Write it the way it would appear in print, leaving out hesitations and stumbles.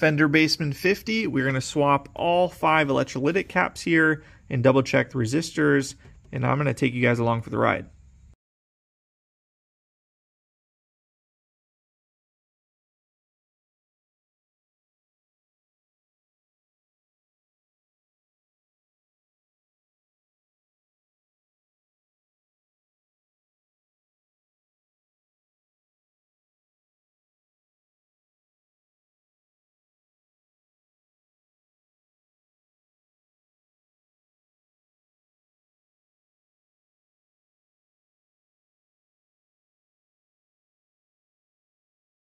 Fender Bassman 50. We're going to swap all 5 electrolytic caps here and double check the resistors, and I'm going to take you guys along for the ride.